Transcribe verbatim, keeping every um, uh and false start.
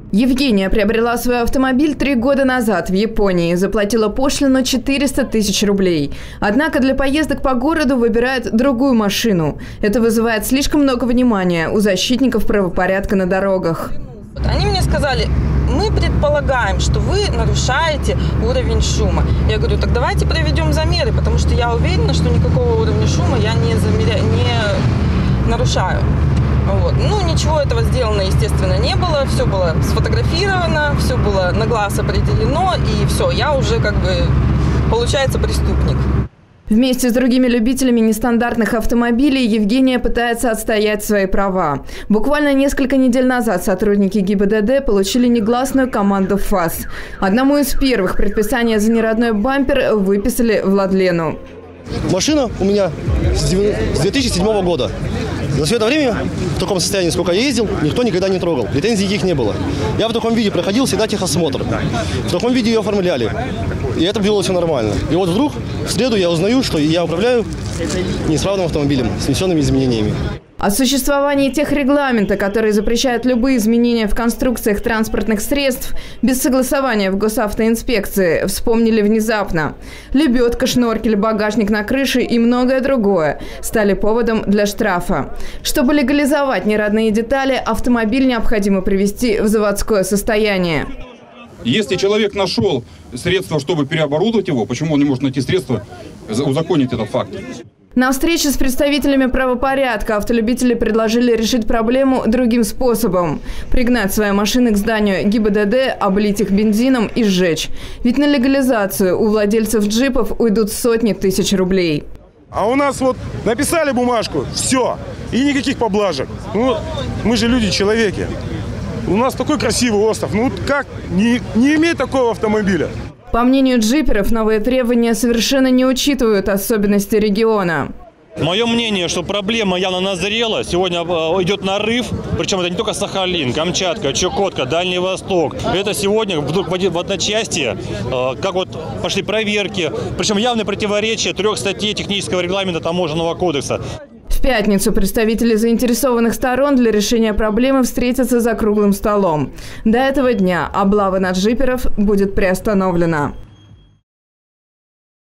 Евгения приобрела свой автомобиль три года назад в Японии. Заплатила пошлину четыреста тысяч рублей. Однако для поездок по городу выбирает другую машину. Это вызывает слишком много внимания у защитников правопорядка на дорогах. Они мне сказали: мы предполагаем, что вы нарушаете уровень шума. Я говорю: так давайте проведем замеры, потому что я уверена, что никакого уровня шума я не, замеря... не нарушаю. Вот. Ну, ничего этого сделано, естественно, не было. Все было сфотографировано, все было на глаз определено, и все, я уже как бы, получается, преступник. Вместе с другими любителями нестандартных автомобилей Евгения пытается отстоять свои права. Буквально несколько недель назад сотрудники ГИБДД получили негласную команду ФАС. Одному из первых предписание за неродной бампер выписали Владлену. Машина у меня с две тысячи седьмого года. За все это время, в таком состоянии, сколько я ездил, никто никогда не трогал. Претензий никаких не было. Я в таком виде проходил всегда техосмотр. В таком виде ее оформляли. И это было все нормально. И вот вдруг в среду я узнаю, что я управляю неисправным автомобилем с внесенными изменениями. О существовании техрегламента, который запрещает любые изменения в конструкциях транспортных средств без согласования в госавтоинспекции, вспомнили внезапно. Лебедка, шноркель, багажник на крыше и многое другое стали поводом для штрафа. Чтобы легализовать неродные детали, автомобиль необходимо привести в заводское состояние. Если человек нашел средства, чтобы переоборудовать его, почему он не может найти средства узаконить этот факт? На встрече с представителями правопорядка автолюбители предложили решить проблему другим способом. Пригнать свои машины к зданию ГИБДД, облить их бензином и сжечь. Ведь на легализацию у владельцев джипов уйдут сотни тысяч рублей. А у нас вот написали бумажку, все, и никаких поблажек. Ну, мы же люди-человеки. У нас такой красивый остров, ну как не, не иметь такого автомобиля? По мнению джиперов, новые требования совершенно не учитывают особенности региона. Мое мнение, что проблема явно назрела. Сегодня идет нарыв, причем это не только Сахалин, Камчатка, Чукотка, Дальний Восток. Это сегодня вдруг в одночасье, как вот пошли проверки, причем явное противоречие трех статей технического регламента Таможенного кодекса. В пятницу представители заинтересованных сторон для решения проблемы встретятся за круглым столом. До этого дня облава на джиперов будет приостановлена.